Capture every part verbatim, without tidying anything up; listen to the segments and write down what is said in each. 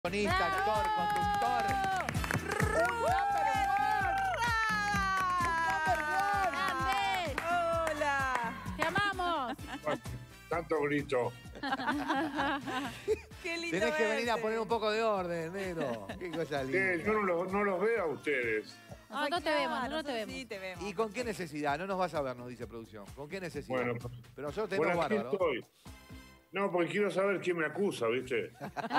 Guionista, actor, conductor. ¡Grande! ¡Hola! ¡Te amamos! Tanto grito. ¡Qué lindo! Tenés que venir a verte. poner un poco de orden, Nero. Qué cosa linda. Eh, yo no, lo- no los veo a ustedes. Ay, Nosotros te claro, vemos, nosotros te vemos. Sí, te vemos. ¿Y con qué necesidad? No nos vas a ver, nos dice producción. ¿Con qué necesidad? Bueno, pues, Pero nosotros tenemos Bueno, aquí bárbaro. estoy. No, porque quiero saber quién me acusa, ¿viste?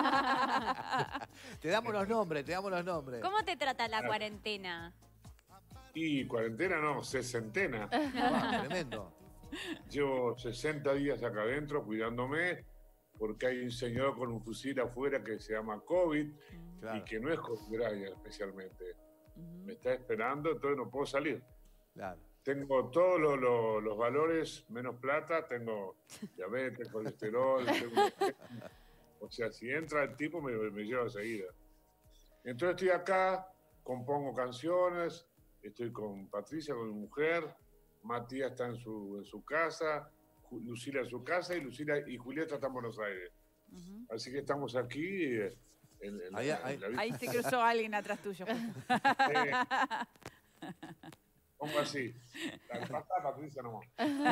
Te damos los nombres, te damos los nombres. ¿Cómo te trata la cuarentena? Y cuarentena no, sesentena. Ah, tremendo. Llevo sesenta días acá adentro cuidándome porque hay un señor con un fusil afuera que se llama COVID Claro. y que no es COVID especialmente. Me está esperando, entonces no puedo salir. Claro. Tengo todos los, los- los valores menos plata, tengo diabetes, colesterol, tengo- o sea, si entra el tipo me, me lleva enseguida. Entonces estoy acá, compongo canciones, estoy con Patricia, con mi mujer, Matías está en su, en su casa, Ju- Lucila en su casa y Lucila y Julieta están en Buenos Aires. Así que estamos aquí eh, en, en la- Ahí- en ahí- la vida. Ahí se cruzó alguien atrás tuyo. Eh, Pongo así. La pasa Patricia nomás.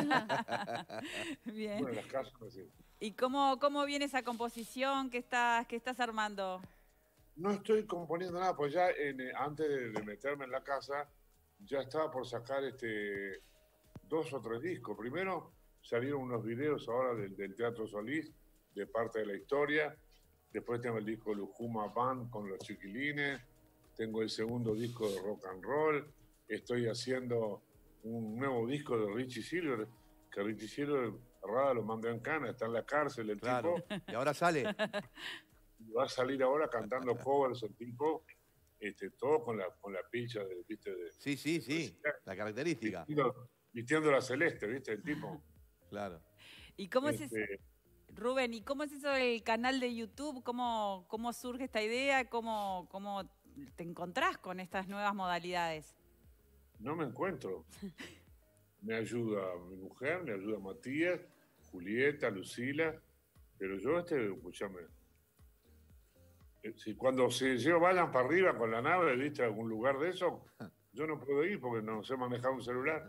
Bien. Bueno, las casas así. ¿Y cómo, cómo viene esa composición que estás, que estás armando? No estoy componiendo nada, pues ya en, eh, antes de, de meterme en la casa, ya estaba por sacar este dos o tres discos. Primero salieron unos videos ahora del, del Teatro Solís, de parte de la historia. Después tengo el disco Lujuma Band con los chiquilines. Tengo el segundo disco de rock and roll. Estoy haciendo un nuevo disco de Richie Silver, que Richie Silver, rara lo mandó en cana, está en la cárcel el Claro. tipo. Y ahora sale. Va a salir ahora cantando covers el tipo, este, todo con la, con la picha de, ¿viste? De, Sí, sí, sí. La característica. vistiendo, vistiendo la celeste, ¿viste? El tipo. Claro. ¿Y cómo es eso? Este, Rubén, ¿y cómo es eso del canal de YouTube? ¿Cómo, cómo surge esta idea? ¿Cómo, ¿Cómo te encontrás con estas nuevas modalidades? no me encuentro. Me ayuda mi mujer, me ayuda Matías, Julieta, Lucila, pero yo, este, escúchame, eh, si cuando se llevan, vayan para arriba con la nave, ¿viste? A algún lugar de eso, yo no puedo ir porque no sé manejar un celular.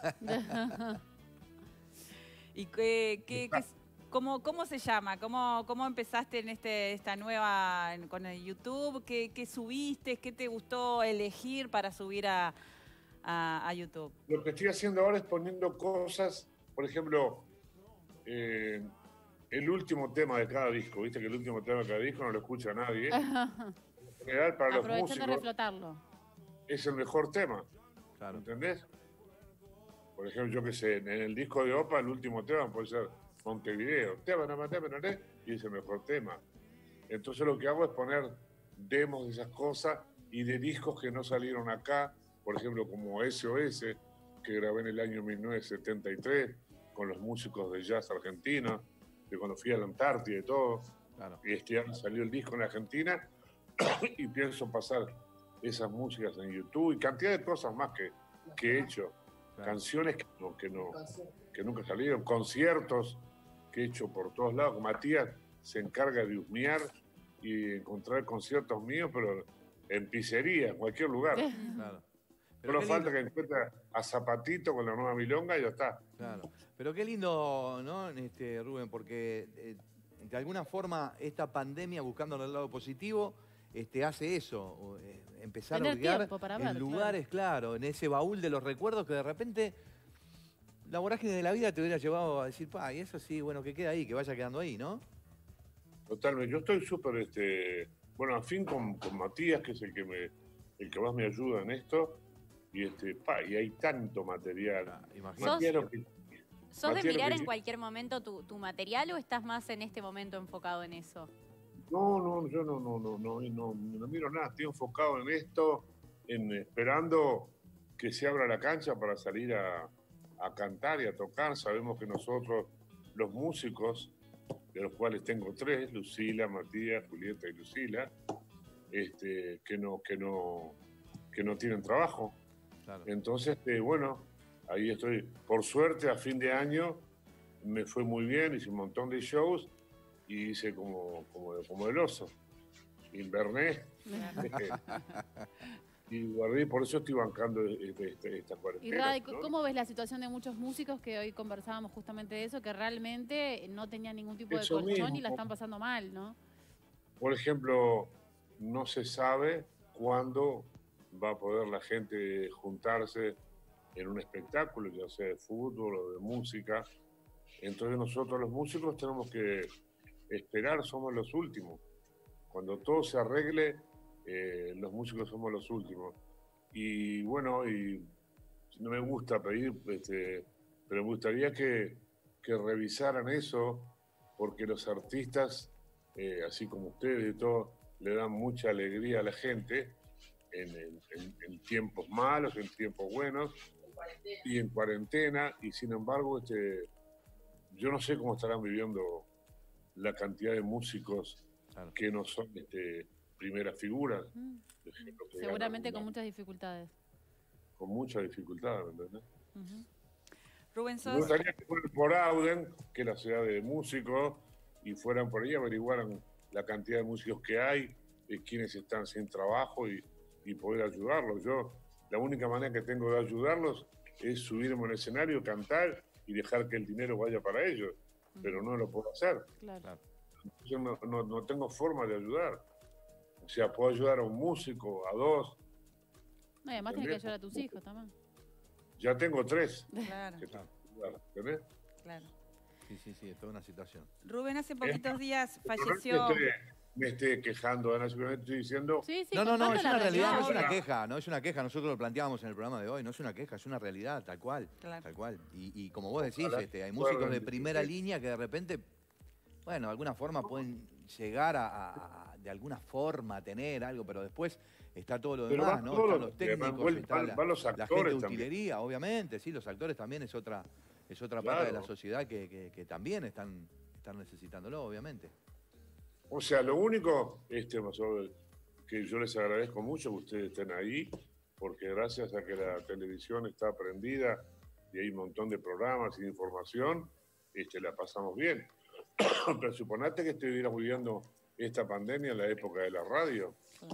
¿Y qué, qué- qué- cómo, cómo se llama? ¿Cómo, cómo empezaste en este, esta nueva, en- con el YouTube? ¿Qué, qué subiste? ¿Qué te gustó elegir para subir a, a- a YouTube? Lo que estoy haciendo ahora es poniendo cosas, por ejemplo, eh, el último tema de cada disco, viste que el último tema de cada disco no lo escucha nadie. En general, para los Aprovechando de músicos reflotarlo. es el mejor tema, Claro. ¿entendés? Por ejemplo, yo qué sé, en el disco de Opa el último tema puede ser Montevideo, tema, tema, tema, tema, y es el mejor tema. Entonces lo que hago es poner demos de esas cosas y de discos que no salieron acá, por ejemplo como S O S, que grabé en el año mil novecientos setenta y tres con los músicos de jazz argentinos, de cuando fui a la Antártida y todo. Claro. Y este año salió el disco en Argentina y pienso pasar esas músicas en YouTube y cantidad de cosas más que, que he hecho. Claro. Canciones que, no, que, no, que nunca salieron, conciertos que he hecho por todos lados. Matías se encarga de husmear y encontrar conciertos míos, pero en pizzería, en cualquier lugar. Claro. Pero Solo qué falta lindo- que encuentre a Zapatito con la nueva milonga y ya está. Claro. Pero qué lindo, ¿no, este, Rubén? Porque eh, de alguna forma esta pandemia, buscando el lado positivo, este, hace eso, o, eh, empezar Tener a ubicar tiempo para en ver, lugares, claro. en ese baúl de los recuerdos que de repente la vorágine de la vida te hubiera llevado a decir, pa, y eso sí, bueno, que quede ahí, que vaya quedando ahí, ¿no? Totalmente. Yo estoy súper, este, bueno, a fin con, con Matías, que es el que, me, el que más me ayuda en esto. Y, este, pa, y hay tanto material. Ah, imagínate. Matías lo que- ¿Sos de Matías lo mirar que- en cualquier momento tu, tu material o estás más en este momento enfocado en eso? No, no, yo no, no, no, no, no, no miro nada, estoy enfocado en esto, en esperando que se abra la cancha para salir a, a cantar y a tocar. Sabemos que nosotros, los músicos, de los cuales tengo tres, Lucila, Matías, Julieta y Lucila, este, que no, que no, que no tienen trabajo. Claro. Entonces, eh, bueno, ahí estoy. Por suerte, a fin de año me fue muy bien, hice un montón de shows y hice como, como, como el oso. inverné. Y guardé, por eso estoy bancando este, este, esta cuarentena. Y Rade, ¿no? ¿cómo ves la situación de muchos músicos que hoy conversábamos justamente de eso, que realmente no tenían ningún tipo de Eso colchón mismo. y la están pasando mal, ¿no? Por ejemplo, no se sabe cuándo va a poder la gente juntarse en un espectáculo, ya sea de fútbol o de música. Entonces nosotros los músicos tenemos que esperar, somos los últimos. Cuando todo se arregle, eh, los músicos somos los últimos. Y bueno, y no me gusta pedir, este, pero me gustaría que, que revisaran eso, porque los artistas, eh, así como ustedes y todo, le dan mucha alegría a la gente en, en, en, en tiempos malos, en tiempos buenos, y en cuarentena, y sin embargo, este, yo no sé cómo estarán viviendo la cantidad de músicos claro. que no son este, primeras figuras. Mm. Ejemplo, que Seguramente ganan, con muchas dificultades. Con mucha dificultad, ¿me entendés? Uh-huh. Rubén Sos. Me gustaría que fueran por Auden, que es la ciudad de músicos, y fueran por ahí, averiguaran la cantidad de músicos que hay, y quienes están sin trabajo y, y poder ayudarlos. Yo, la única manera que tengo de ayudarlos es subirme al escenario, cantar y dejar que el dinero vaya para ellos, uh-huh. pero no lo puedo hacer. Claro. Yo no, no, no tengo forma de ayudar. O sea, puedo ayudar a un músico, a dos. No, y además tienes que ayudar a tus hijos también. Ya tengo tres. Claro. Que tengo que ayudar, ¿entendés? Claro. Sí, sí, sí, es toda una situación. Rubén, hace poquitos ¿Eh? días No falleció... es que esté, me esté quejando, Ana, simplemente estoy diciendo... Sí, sí, no, no, no, es una realidad, no es una Ahora. queja, no es una queja. Nosotros lo planteábamos en el programa de hoy, no es una queja, es una realidad, tal cual. Claro. Tal cual. Y, y como vos decís, Ojalá este, hay músicos de puedan primera decir. línea que de repente, bueno, de alguna forma pueden llegar a, a- a- de alguna forma a tener algo, pero después está todo lo Pero demás, van ¿no? todos Están los- los técnicos, van- está van- la, van los la gente actores de también. utilería, obviamente, sí, los actores también es otra, es otra pata de la Claro. sociedad que, que- que también están, están necesitándolo, obviamente. O sea, lo único, este, Mazo, que yo les agradezco mucho que ustedes estén ahí, porque gracias a que la televisión está prendida y hay un montón de programas y de información, este, la pasamos bien. Pero suponete que estuviéramos viviendo esta pandemia en la época de la radio,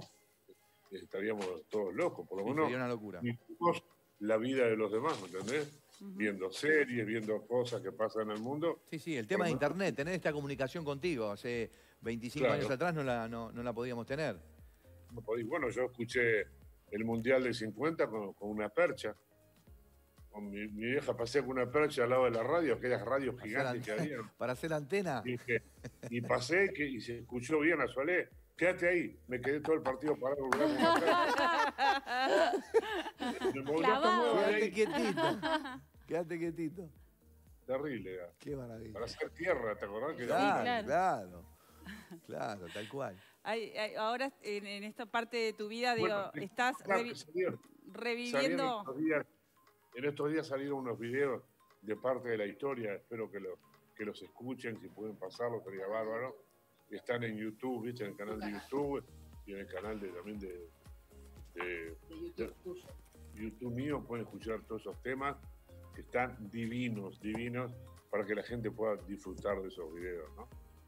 estaríamos todos locos, por lo Sí, menos sería una locura. vivimos la vida de los demás, ¿me entendés? Uh-huh. Viendo series, viendo cosas que pasan en el mundo. Sí, sí, el tema de Por lo menos- internet, tener esta comunicación contigo, hace veinticinco Claro. años atrás no la, no, no la podíamos tener. No podí- Bueno, yo escuché el Mundial del cincuenta con, con una percha. Con mi, mi vieja pasé con una percha al lado de la radio, aquellas radios Hacer gigantes que an- había. Para hacer antena. Y, dije- y pasé que, y se escuchó bien a Solé. Quédate ahí. Me quedé todo el partido parado. colgado con una percha. Me movió, Clavado. te muevas de Quédate ahí. quietito. Quédate quietito. Terrible. era. Qué maravilla. Para hacer tierra, ¿te acordás? Que Claro, claro. claro. Claro, tal cual. Hay- hay- ahora, en, en esta parte de tu vida, digo, Bueno, estás claro, revi- que salieron- salieron reviviendo... estos días- en estos días salieron unos videos de parte de la historia, espero que, lo, que los escuchen, si pueden pasarlo, sería bárbaro. Están en YouTube, ¿viste? En el canal de YouTube y en el canal de, también de, de, de YouTube mío, pueden escuchar todos esos temas que están divinos, divinos, para que la gente pueda disfrutar de esos videos, ¿no?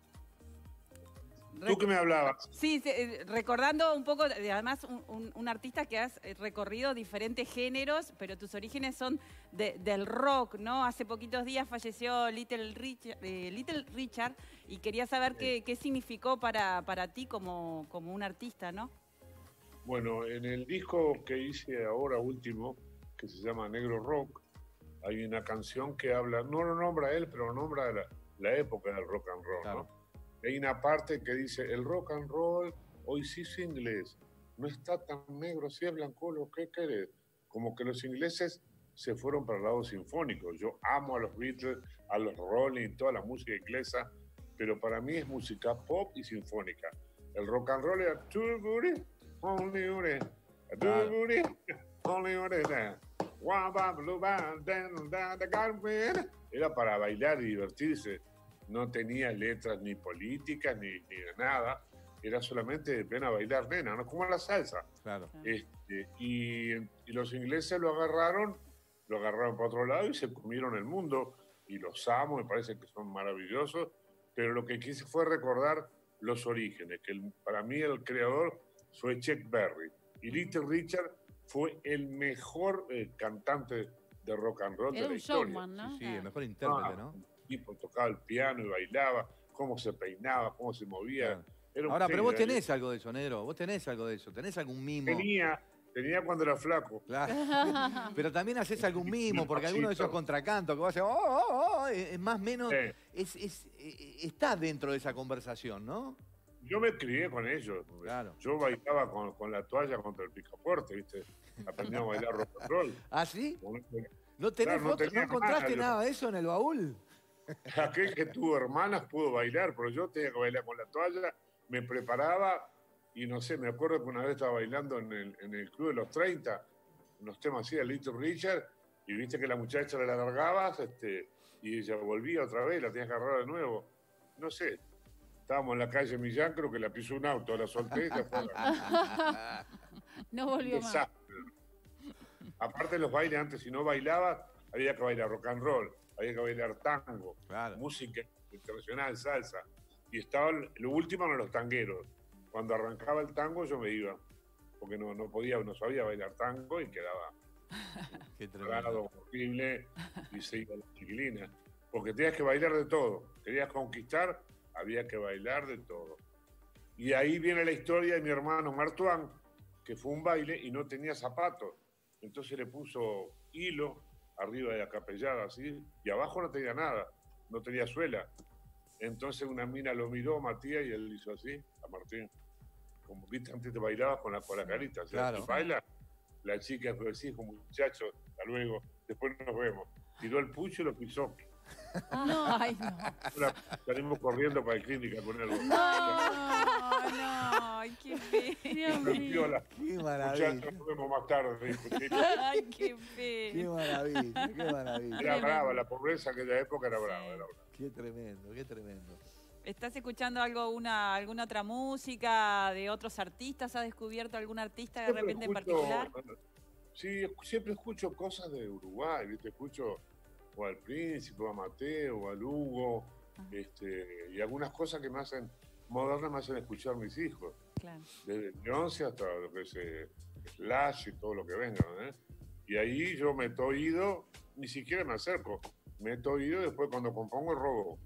¿Tú qué me hablabas? Sí, sí, eh, recordando un poco, de- además, un, un- un artista que has eh, recorrido diferentes géneros, pero tus orígenes son de- del rock, ¿no? Hace poquitos días falleció Little Richard, eh, Little Richard y quería saber qué, qué significó para, para ti como, como un artista, ¿no? Bueno, en el disco que hice ahora último, que se llama Negro Rock, hay una canción que habla, no lo nombra él, pero nombra la, la época del rock and roll, Claro. ¿no? Hay una parte que dice, el rock and roll hoy sí es inglés, no está tan negro, si es blanco, lo que querés. Como que los ingleses se fueron para el lado sinfónico. Yo amo a los Beatles, a los Rolling, toda la música inglesa, pero para mí es música pop y sinfónica. El rock and roll era too good, only one, too Claro. good, only one, wah, ba, blue, ba, dan, da, da, garden. Era para bailar y divertirse. No tenía letras ni políticas ni, ni de nada. Era solamente ven a bailar, nena, ¿no? Como la salsa. Claro. Este, y, y los ingleses lo agarraron, lo agarraron para otro lado y se comieron el mundo. Y los amo, me parece que son maravillosos. Pero lo que quise fue recordar los orígenes, que el- para mí el creador fue Chuck Berry. Y Little Richard fue el mejor eh, cantante de rock and roll Era de la un historia. showman, ¿no? Sí, sí, el Claro. mejor intérprete, Ah, ¿no? el tipo tocaba el piano y bailaba, cómo se peinaba, cómo se movía. Claro. Era un Ahora, pero genio, vos ¿eh? tenés algo de eso, Negro. Vos tenés algo de eso. ¿Tenés algún mimo? Tenía, tenía cuando era flaco. Claro. Pero también haces algún mimo, porque alguno de esos Pasito. contracantos que va a hacer, oh, oh, oh, es más o menos, Sí. es, es- eh, está dentro de esa conversación, ¿no? Yo me crié con ellos. Claro. Yo bailaba con, con la toalla contra el picaporte, ¿viste? Aprendí a bailar rock and roll. ¿Ah, sí? Con- ¿No tenés Claro, no fotos? ¿No, tenía encontraste nada, nada de eso en el baúl? Aquel que tuvo hermanas pudo bailar, pero yo tenía que bailar con la toalla, me preparaba y no sé, me acuerdo que una vez estaba bailando en el, en el Club de los treinta, unos temas así de Little Richard, y viste que la muchacha la largabas este, y ella volvía otra vez, la tenías que agarrar de nuevo. No sé, estábamos en la calle Millán, creo que la pisó un auto, la solté y se fue. No volvió más. Desastre. Aparte de los bailes, antes si no bailabas, había que bailar rock and roll, había que bailar tango, Claro. música internacional, salsa. Y estaba lo último eran los tangueros. Cuando arrancaba el tango yo me iba, porque no, no podía, no sabía bailar tango y quedaba Qué parado, tremendo. horrible, y se iba la chiquilina. Porque tenías que bailar de todo. Querías conquistar, había que bailar de todo. Y ahí viene la historia de mi hermano Martuán, que fue un baile y no tenía zapatos. Entonces le puso hilo arriba de la capellada, así, y abajo no tenía nada, no tenía suela. Entonces una mina lo miró, Matías, y él hizo así, a Martín. Como viste, antes te bailabas con la, con la carita. O sea, Claro. si baila, la chica fue así, como muchacho, hasta luego, después nos vemos. Tiró el pucho y lo pisó. No. Ay, no. Ahora salimos corriendo para la clínica con él. No, no, ay, qué Dios feo. mío. La Qué muchacha, maravilla. nos vemos más tarde. dijo, sí. Ay, qué Qué feo. maravilla, qué maravilla. Era brava, la pobreza en aquella época era brava. Sí. Era brava. Qué tremendo, qué tremendo. ¿Estás escuchando algo, una, alguna otra música de otros artistas? ¿Has descubierto algún artista de Siempre repente en escucho- particular? Sí, siempre escucho cosas de Uruguay, ¿viste? Escucho o al Príncipe, o a Mateo, o al Hugo, Ajá. este, y algunas cosas que me hacen, modernas me hacen escuchar mis hijos, Claro. desde Beyoncé hasta lo que es eh, Slash y todo lo que venga, ¿eh? Y ahí yo meto oído, ni siquiera me acerco, meto oído y después cuando compongo robo.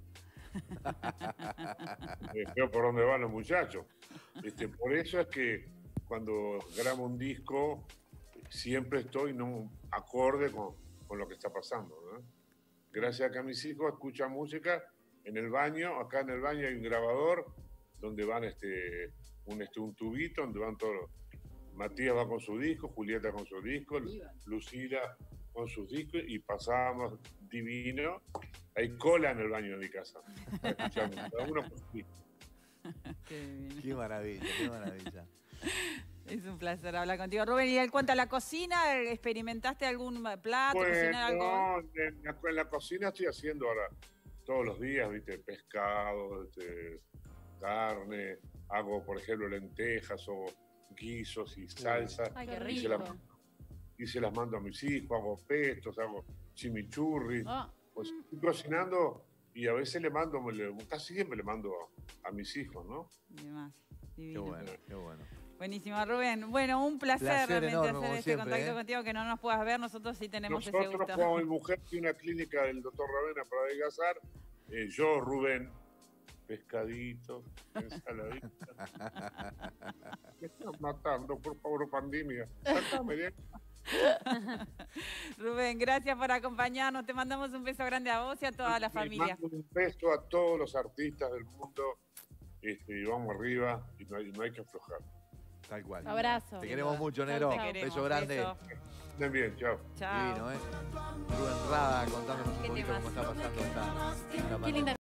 Eh, Veo por dónde van los muchachos. Este, por eso es que cuando grabo un disco siempre estoy no acorde con, con lo que está pasando, ¿no? Gracias a que mis hijos escuchan música en el baño, acá en el baño hay un grabador donde van este, un, este, un tubito donde van todos los- Matías va con su disco, Julieta con su disco, Lucila con sus discos y pasábamos divino. Hay cola en el baño de mi casa. Escuchando, cada uno con su disco. Qué bien. Qué maravilla, qué maravilla. Es un placer hablar contigo, Rubén. Y en cuanto a la cocina, ¿experimentaste algún plato, cocinar algo? no, en la, en la cocina estoy haciendo ahora todos los días, viste, pescado, este, carne, hago por ejemplo lentejas o guisos y salsas Ay, qué Qué y se, rico. las, y se las mando a mis hijos, hago pestos, hago chimichurri, Ah, pues estoy cocinando y a veces le mando, le- casi siempre le mando a, a mis hijos, ¿no? Y demás. Qué Divino. bueno, qué bueno. Buenísimo, Rubén. Bueno, un placer, Placer realmente enorme, hacer como este siempre, contacto ¿eh? contigo, que no nos puedas ver, nosotros sí tenemos ese Nosotros, gusto. como mi mujer tiene una clínica del doctor Ravena para adelgazar, eh, yo, Rubén, pescadito, ensaladita. Me estás matando, por favor, pandemia. Sácame de aquí. Rubén, gracias por acompañarnos. Te mandamos un beso grande a vos y a toda la Le familia. mando un beso a todos los artistas del mundo. Este, y vamos arriba y no hay, no hay que aflojar. Tal cual. abrazo. Te queremos mucho, Chau, Negro. chau. Te queremos, Beso grande. beso. Estén bien, chao. Chao. Divino, ¿eh? Rubén Rada contándonos un Qué poquito cómo temazo. está pasando esta, esta Qué linda